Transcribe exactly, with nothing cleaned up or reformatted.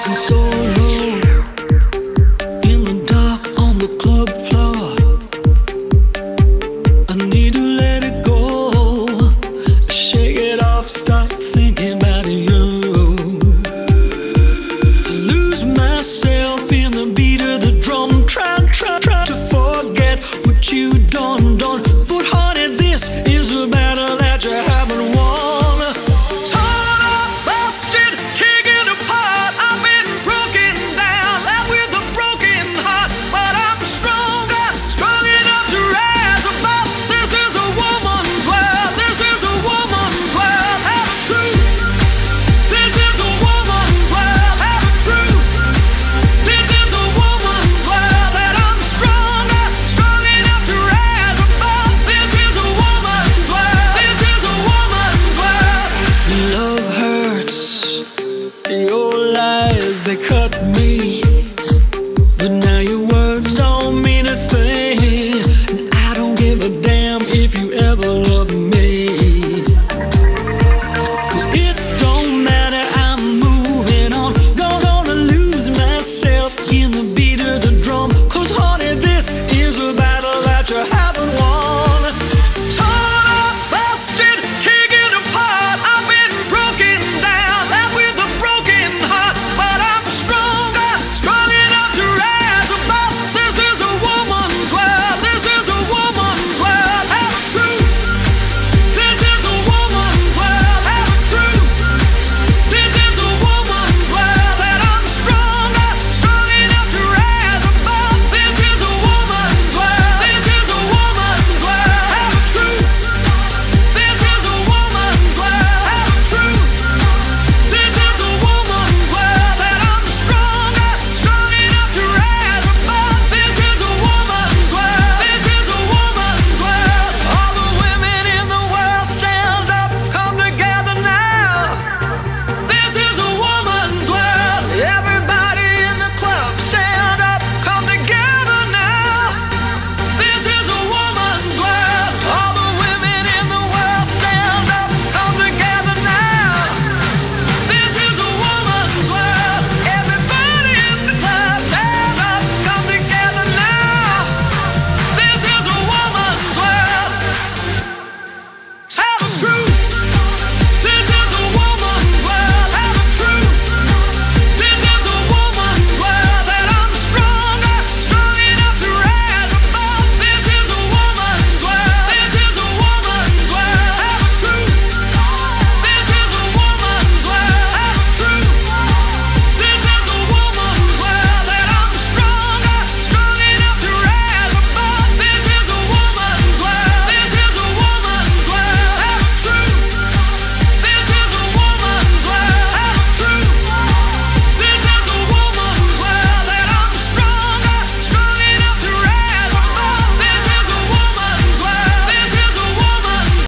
dancing solo in the dark on the club floor. I need to let it go, shake it off, stop thinking about you. I lose myself in the beat of the drum, try, try, try to forget what you done, done.